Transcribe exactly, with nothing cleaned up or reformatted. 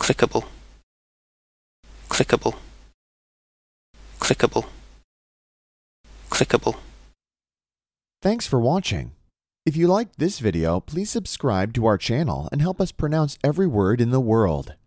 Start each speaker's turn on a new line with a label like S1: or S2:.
S1: clickable, clickable, clickable, clickable.
S2: Thanks for watching. If you liked this video, please subscribe to our channel and help us pronounce every word in the world.